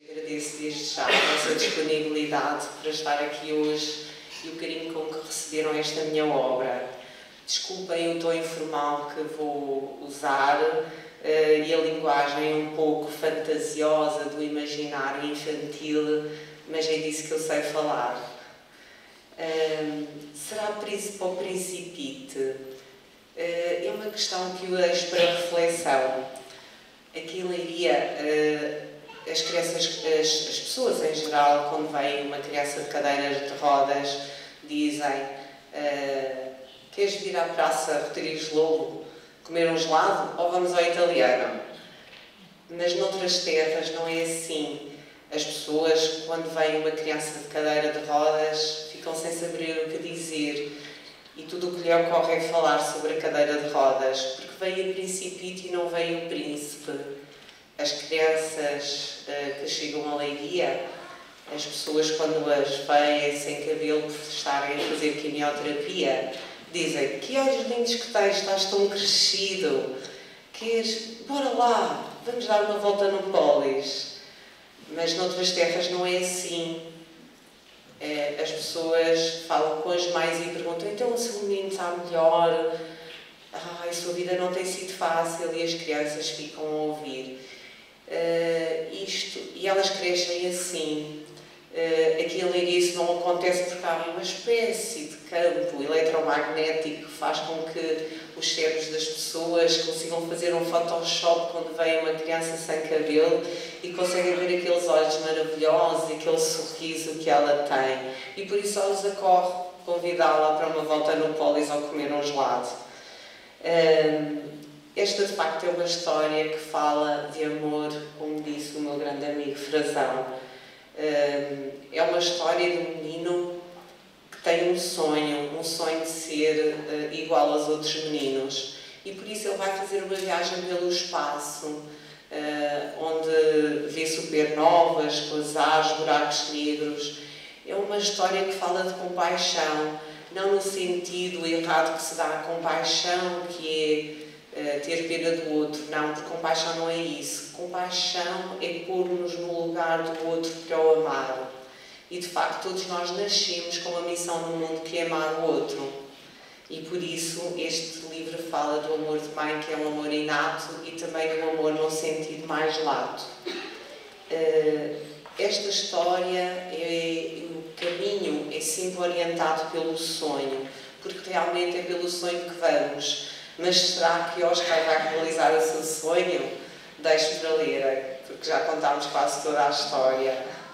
Agradeço desde já a vossa disponibilidade para estar aqui hoje e o carinho com que receberam esta minha obra. Desculpem o tom informal que vou usar e a linguagem um pouco fantasiosa do imaginário infantil, mas é disso que eu sei falar. Será Príncipe ou Principite? É uma questão que eu deixo para reflexão. Aqui em Leiria, as pessoas em geral, quando vem uma criança de cadeiras de rodas, dizem: queres vir à Praça Rodrigues Lobo comer um gelado ou vamos ao italiano? Mas noutras terras não é assim. As pessoas, quando vem uma criança de cadeira de rodas, ficam sem saber o que dizer. E tudo o que lhe ocorre é falar sobre a cadeira de rodas, porque veio a Principite e não veio o príncipe. As crianças que chegam a Leiria, as pessoas quando as veem sem cabelo por estarem a fazer quimioterapia, dizem: que olhos lindos que tens, estás tão crescido, bora lá, vamos dar uma volta no Polis. Mas noutras terras não é assim. As pessoas falam com as mães e perguntam: então o seu menino está melhor? A sua vida não tem sido fácil, e as crianças ficam a ouvir isto, e elas crescem assim. Aqui em Leiria isso não acontece porque há uma espécie de campo eletromagnético que faz com que os cérebros das pessoas consigam fazer um Photoshop quando vem uma criança sem cabelo e conseguem ver aqueles olhos maravilhosos e aquele sorriso que ela tem. E por isso só lhes ocorre convidá-la para uma volta no Polis ou comer um gelado. Esta, de facto, é uma história que fala de amor, como disse o meu grande amigo Frazão. É uma história de um menino que tem um sonho de ser igual aos outros meninos. E por isso ele vai fazer uma viagem pelo espaço, onde vê supernovas, quasares, buracos negros. É uma história que fala de compaixão, não no sentido errado que se dá a compaixão, que é ter pena do outro. Não, porque compaixão não é isso. Compaixão é pôr-nos no lugar do outro para o amar. E de facto todos nós nascemos com uma missão no mundo que é amar o outro. E por isso este livro fala do amor de mãe, que é um amor inato, e também do amor num sentido mais lato. Esta história, o caminho é sempre orientado pelo sonho, porque realmente é pelo sonho que vamos. Mas será que Oscar vai realizar o seu sonho? Deixe para ler, porque já contámos quase toda a história.